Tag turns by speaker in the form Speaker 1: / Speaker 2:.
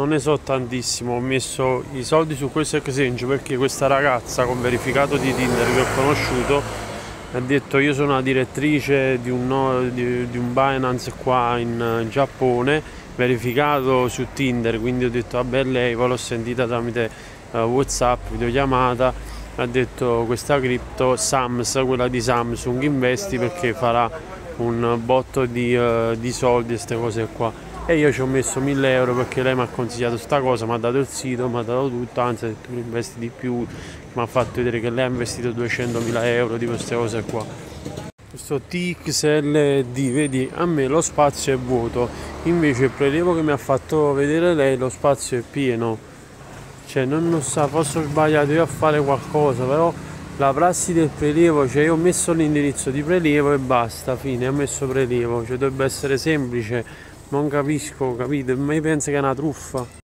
Speaker 1: non ne so tantissimo, ho messo i soldi su questo exchange perché questa ragazza con verificato di Tinder che ho conosciuto mi ha detto io sono la direttrice di un Binance qua in Giappone, verificato su Tinder, quindi ho detto vabbè lei, poi l'ho sentita tramite WhatsApp, videochiamata, mi ha detto questa cripto Sams, quella di Samsung, investi perché farà un botto di soldi e queste cose qua. E io ci ho messo 1000 euro perché lei mi ha consigliato sta cosa, mi ha dato il sito, mi ha dato tutto, anzi ha detto tu investi di più, mi ha fatto vedere che lei ha investito 200.000 euro di queste cose qua. Questo TXLD, vedi, a me lo spazio è vuoto, invece il prelievo che mi ha fatto vedere lei lo spazio è pieno. Cioè non so, forse ho sbagliato io a fare qualcosa, però la prassi del prelievo, cioè io ho messo l'indirizzo di prelievo e basta, fine, ho messo prelievo, cioè dovrebbe essere semplice, non capisco, capite? Ma io penso che è una truffa.